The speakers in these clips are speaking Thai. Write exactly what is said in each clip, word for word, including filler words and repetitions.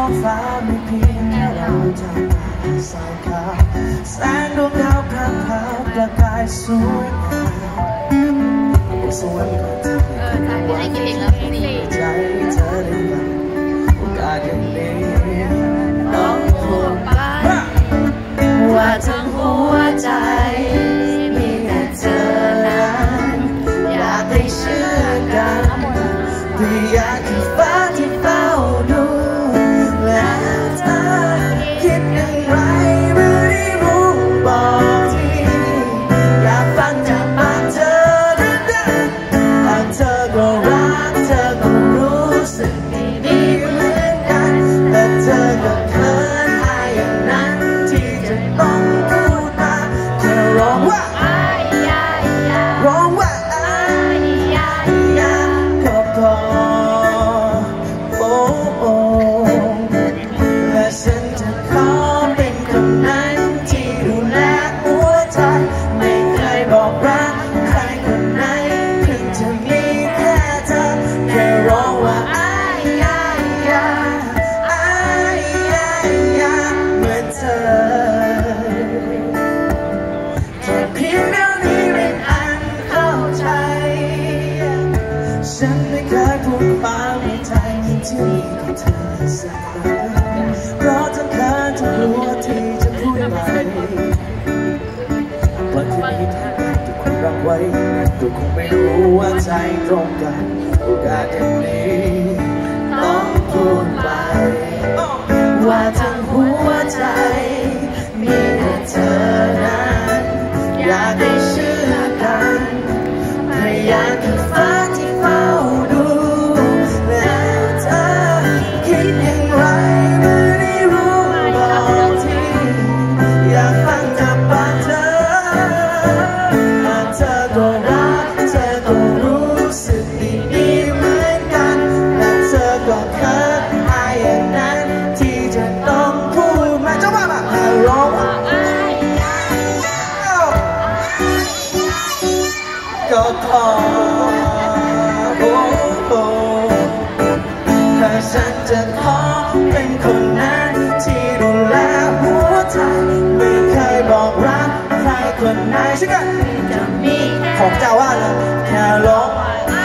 องฟ้าไม่เพียงแค่เราจะมาสายขาวแสงดวงดาวพรางพราวประกายสวยงามสวยกว่าเธอวันที่ใจเธอได้ฟังโอกาสอย่างนี้ต้องพูดไปว่าทั้งหัวใจมีแต่เธอนั้นอยากให้เชื่อกันที่อยากที่ฟ้าที่เฝ้าดูแล้วเธอคิดอย่างไรไม่ได้รู้บอกทีอยากฟังจากปากเธอดังๆหากเธอก็รักเธอก็รู้สึกดีๆเหมือนกันแต่เธอก็เขินอายอย่างนั้นที่จะต้องพูดมาแค่ร้องว่าร้องว่าก็พอโอ้โอ้และฉันจะขอเป็นคนนั้นที่ดูแลหัวใจไม่เคยบอกรักใครคนไหนเพิ่งจะมีแค่เธอแค่ร้องว่าอ้ายยายาอ้ายยายาเหมือนเธอแค่เพียงเท่านี้เป็นอันเข้าใจฉันไม่เคยพูดความในใจที่มีกับเธอสักครั้งเพราะทั้งเขินทั้งกลัวที่จะพูดไปวันที่มีทางทุกคนรักไว้ก็คงไม่รู้ว่าใจตรงกันโอกาสอย่างนี้ต้องพูดไปว่าทั้งหัวใจมีแต่เธอนั้นอยากให้เชื่อกันพยายามที่ฟ้าที่เฝ้าดูแล้วเธอคิดอย่างไรไม่ได้รู้บอกทีอยากฟังจากปากเธอหากเธอก็รักเธอก็รู้สึกดีๆเหมือนกันและเธอก็เขินอายอย่างนั้นที่จะต้องพูดมาเจ้าบ้าบ้าร้องว่าก็พอโอ้โอ้ถ้าฉันจะขอเป็นคนนั้นที่ดูแลหัวใจไม่เคยบอกรักใครคนไหนใช่ไหมจะมีของเจ้าว่าเลยแค่ร้อง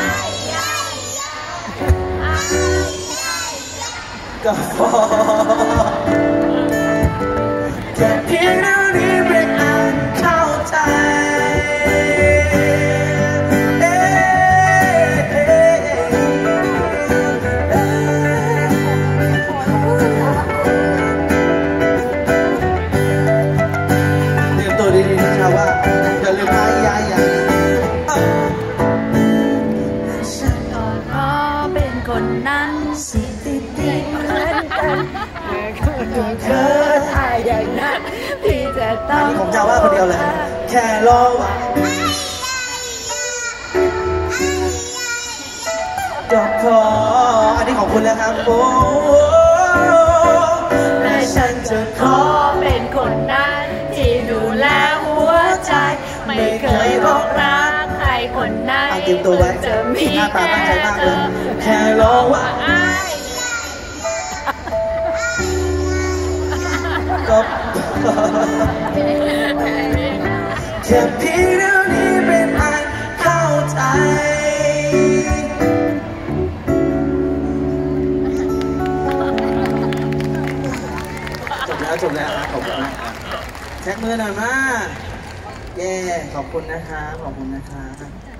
ก็พอแค่เพียงเท่านี้เป็นอันเข้าใจว่าอย่าลืมนะยายอย่าฉันก็ขอเป็นคนนั้นสิติดติดเหมือนกันก็เกิดอายอย่างนั้นที่จะต้องอันนี้ผมจะว่าคนเดียวเลยแค่รอว่าก็พออันนี้ของคุณแล้วครับโอ้และฉันจะขอเป็นคนนั้นที่ดูแลหัวใจไม่เคยบอกรักใครคนไหนเตรียมตัวไว้จะมีหน้าตาตั้งใจมากเลยแค่ร้องว่าก็แค่เพียงเท่านี้เป็นอันเข้าใจจบแล้วจบแล้วขอบคุณนะแท็กมือหน่อยมาเย้ขอบคุณนะครับขอบคุณนะครับ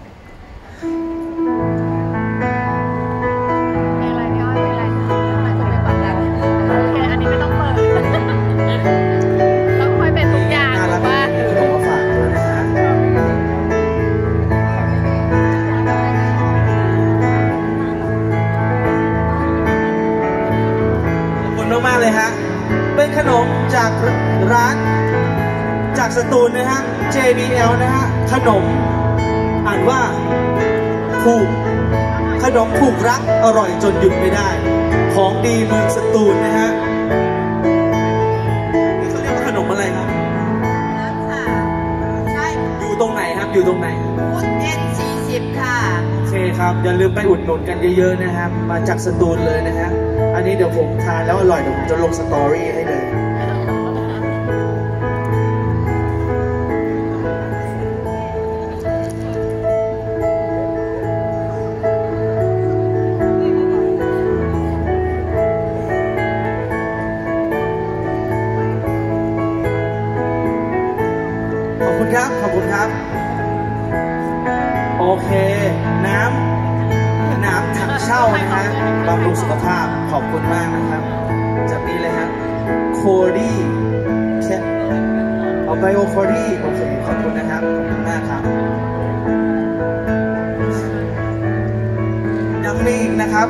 เพลงอะไรพี่อ้อยเพลงอะไรอาจจะไม่ปัดแล้วโอเคอันนี้ไม่ต้องเปิดต้องคอยเป็นทุกอย่างน่ารักมากขอมาฝากด้วยนะฮะขอบคุณมากๆเลยฮะเป็นขนมจากร้านจากสตูลนะฮะ เจ บี แอล นะฮะขนมอ่านว่าผูกขนมผูกรักอร่อยจนหยุดไม่ได้ของดีเมืองสตูลนะฮะนี่เขาเรียกว่าขนมอะไรครับใช่อยู่ตรงไหนครับอยู่ตรงไหนพุทธเอ็นสี่สิบค่ะโอเคครับอย่าลืมไปอุดหนุนกันเยอะๆนะครับมาจากสตูลเลยนะฮะอันนี้เดี๋ยวผมทานแล้วอร่อยเดี๋ยวผมจะลงสตอรี่ให้เลยขอบคุณครับขอบคุณครับโอเคน้ำน้ำถังเช่านะฮะบำรุงสุขภาพขอบคุณมากนะครับจากนี้เลยฮะโคดี้แค่เอาไบโอโคดี้โอเคขอบคุณนะครับขอบคุณมากครับยังมีอีกนะครับ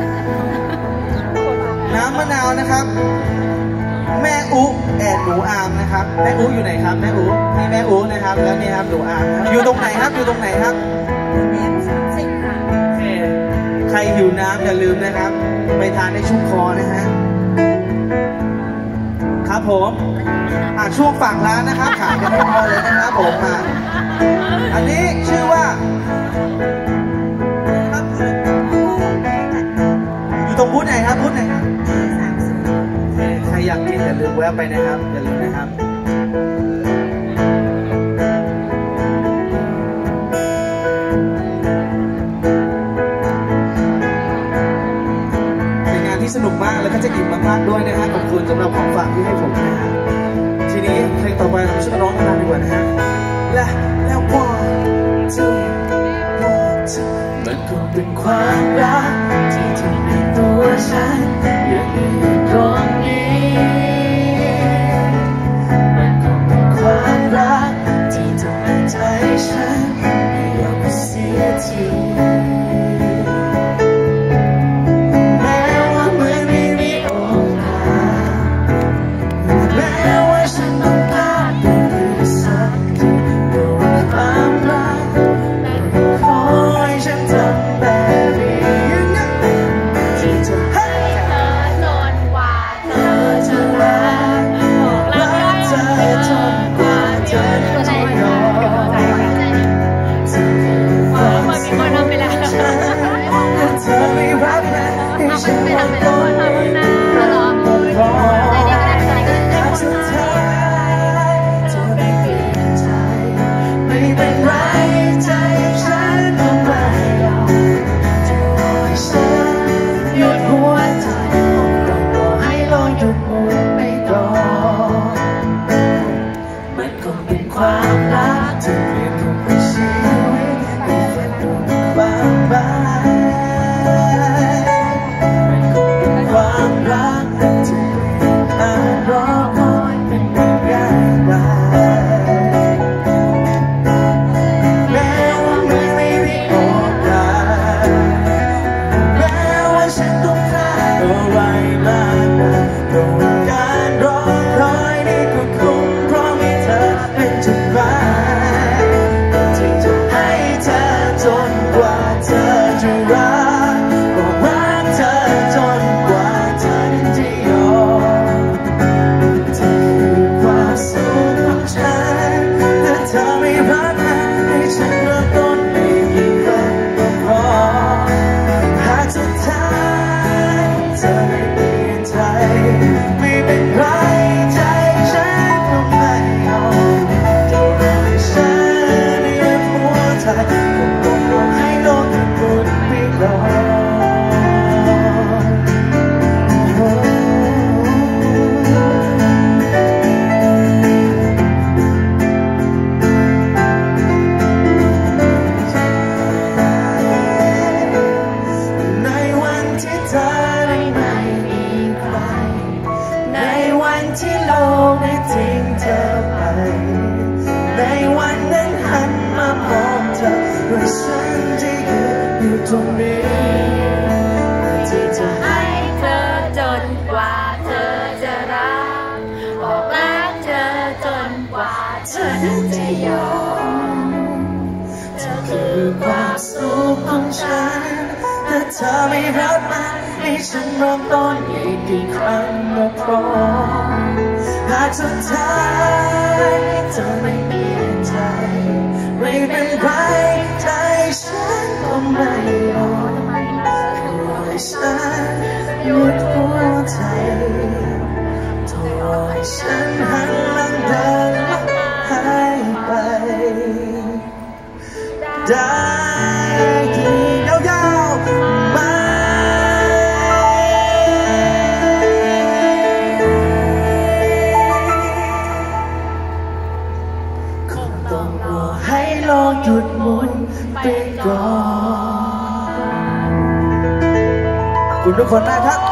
น้ำมะนาวนะครับแม่อุแอดหนูอามนะครับแม่อุอยู่ไหนครับแม่อุนี่แม่อุนะครับแล้วนี่ครับหนูอามครับอยู่ตรงไหนครับอยู่ตรงไหนครับเอ็มสามสิบค่ะโอเคใครหิวน้ำอย่าลืมนะครับไปทานในชุ่มคอนะฮะครับผมอ่าช่วงฝั่งร้านนะครับขายกันไม่พอเลยนะครับผมมาอันนี้ชื่อว่าอยู่ตรงบูธไหนครับบูธไหนครับใครอยากกินอย่าลืมแวะไปนะครับอย่าลืมนะครับเป็นงานที่สนุกมากแล้วก็จะอิ่มมากๆด้วยนะฮะขอบคุณสำหรับของฝากที่ให้ผมนะฮะทีนี้เพลงต่อไปเราช่วยร้องกันดีกว่านะฮะและแล้วพอจะมันคงเป็นความรักที่ทำให้ตัวฉันยังอยู่ตรงนี้มันคงเป็นความรักที่ทำให้ใจฉันไม่ยอมเสียทีแม้ว่าเมื่อไม่มีโอกาสแม้ว่าฉันต้องพลาดไปสักทีด้วยความรักขอให้ฉันทำแบบนี้ที่จะให้เธอจนกว่าเธอจะรักรักเธอจนกว่าเธอจะยอมเธอคือความสุขของฉันถ้าเธอไม่รักนะให้ฉันรักตัวเองพอถ้าสุดท้ายเธอไม่เปลี่ยนใจไม่เป็นไรใจฉันก็ไม่ยอมจะรอให้ฉันหยุดหัวใจต้องรอให้โลกหยุดหมุนไปก่อนมันคงเป็นความรักที่เปลี่ยนทุกชีวิตให้เป็นดวงความรักมันคงเป็นความรักที่เปลี่ยนตารอคอยเป็นอย่างไรแม้ว่าไม่มีโอกาสแม้ว่าฉันต้องพลาดอะไรมากมายแต่ว่าการรอคอยนี่ก็คงเพราะมีเธอเป็นจุดหมายที่จะให้เธอจนกว่าเธอจะรักก็รักเธอจนกว่าเธอจะยอมเธอคือความสุขของฉันถ้าเธอไม่รักนะให้ฉันเริ่มต้นอีกกี่ครั้งก็พอหากสุดท้ายเธอไม่เปลี่ยนใจไม่เป็นไรใจฉันก็ไม่ยอมจะรอให้ฉันหยุดหัวใจคงต้องรอให้โลกหยุดหมุนไปก่อนในวันที่เธอได้ไม่มีใครในวันที่โลกได้ทิ้งเธอไปในวันนั้นหันมามองเธอว่าฉันจะยืนอยู่ตรงนี้ที่จะให้เธอจนกว่าเธอจะรักบอกรักเธอจนกว่าฉันจะยอมเธอคือความสุขของฉันถ้าเธอไม่รับมาให้ฉันเริ่มต้นอีกกี่ครั้งก็พอหากสุดท้ายเธอไม่เปลี่ยนใจไม่เป็นไรใจฉันก็ไม่ยอมรอให้ฉันหยุดหัวต้องรอให้โลกหยุดหมุนไปก่อนขอบคุณทุกคนมากครับ